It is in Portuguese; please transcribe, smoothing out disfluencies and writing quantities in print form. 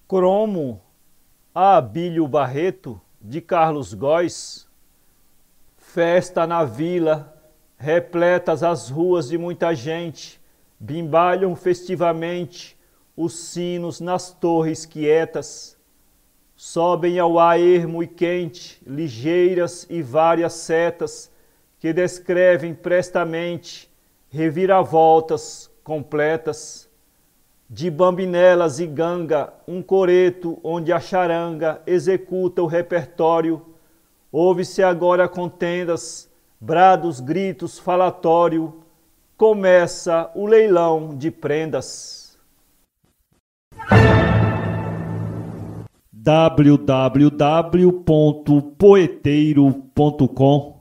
Cromo, Abílio Barreto, de Carlos Góes. Festa na vila, repletas as ruas de muita gente, bimbalham festivamente os sinos nas torres quietas. Sobem ao ar ermo e quente, ligeiras e várias setas, que descrevem prestamente reviravoltas completas. De bambinelas e ganga, um coreto onde a charanga executa o repertório. Ouve-se agora contendas, brados, gritos, falatório. Começa o leilão de prendas. www.poeteiro.com